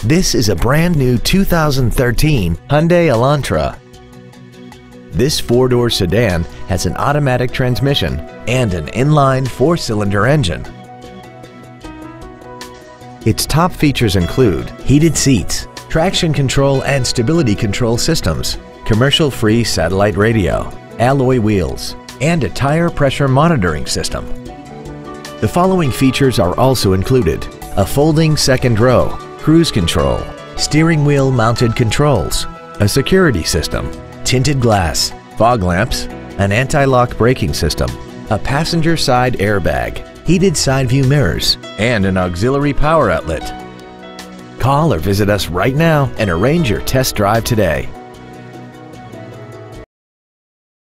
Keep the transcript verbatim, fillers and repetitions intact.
This is a brand new two thousand thirteen Hyundai Elantra. This four-door sedan has an automatic transmission and an inline four-cylinder engine. Its top features include heated seats, traction control and stability control systems, commercial-free satellite radio, alloy wheels, and a tire pressure monitoring system. The following features are also included: a folding second row, cruise control, steering wheel mounted controls, a security system, tinted glass, fog lamps, an anti-lock braking system, a passenger side airbag, heated side view mirrors, and an auxiliary power outlet. Call or visit us right now and arrange your test drive today.